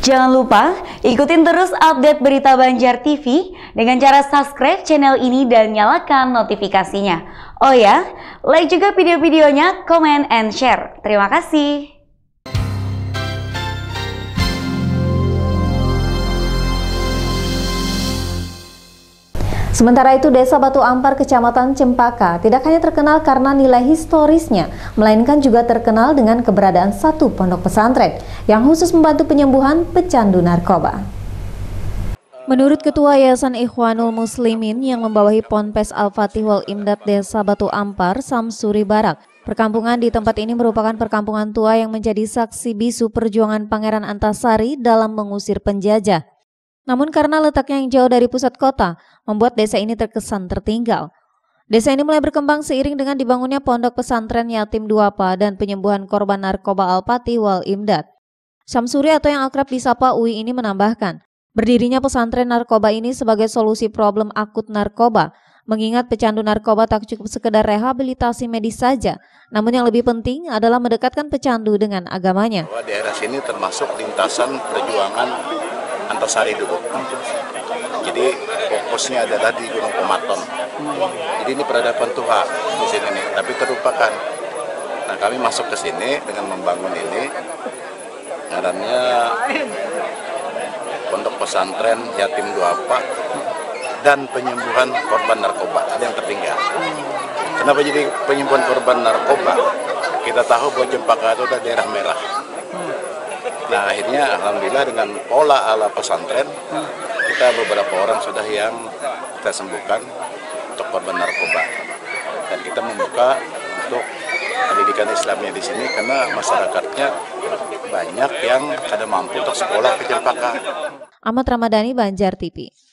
Jangan lupa ikutin terus update berita Banjar TV dengan cara subscribe channel ini dan nyalakan notifikasinya. Oh ya, like juga video-videonya, comment and share. Terima kasih. Sementara itu, Desa Batu Ampar, Kecamatan Cempaka tidak hanya terkenal karena nilai historisnya, melainkan juga terkenal dengan keberadaan satu pondok pesantren yang khusus membantu penyembuhan pecandu narkoba. Menurut Ketua Yayasan Ikhwanul Muslimin yang membawahi Ponpes Al-Fatih Wal Imdad Desa Batu Ampar, Samsuri Barak, perkampungan di tempat ini merupakan perkampungan tua yang menjadi saksi bisu perjuangan Pangeran Antasari dalam mengusir penjajah. Namun karena letaknya yang jauh dari pusat kota, membuat desa ini terkesan tertinggal. Desa ini mulai berkembang seiring dengan dibangunnya pondok pesantren yatim duafa dan penyembuhan korban narkoba Al-Fatih Wal Imdad. Samsuri atau yang akrab disapa Uwi ini menambahkan, berdirinya pesantren narkoba ini sebagai solusi problem akut narkoba, mengingat pecandu narkoba tak cukup sekedar rehabilitasi medis saja, namun yang lebih penting adalah mendekatkan pecandu dengan agamanya. Daerah sini termasuk lintasan perjuangan Antasari dulu. Jadi fokusnya adalah di Gunung Pematon. Jadi ini peradaban Tuha di sini nih, tapi terlupakan. Nah, kami masuk ke sini dengan membangun ini. Ngarannya Pondok Pesantren Yatim Duafa dan penyembuhan korban narkoba. Ada yang tertinggal. Kenapa jadi penyembuhan korban narkoba? Kita tahu bahwa Cempaka itu adalah daerah merah. Nah, akhirnya alhamdulillah dengan pola ala pesantren, kita beberapa orang sudah yang kita sembuhkan untuk korban narkoba. Dan kita membuka untuk pendidikan Islamnya di sini karena masyarakatnya banyak yang kada mampu untuk sekolah ke Cempaka. Ahmad Ramadhani, Banjar TV.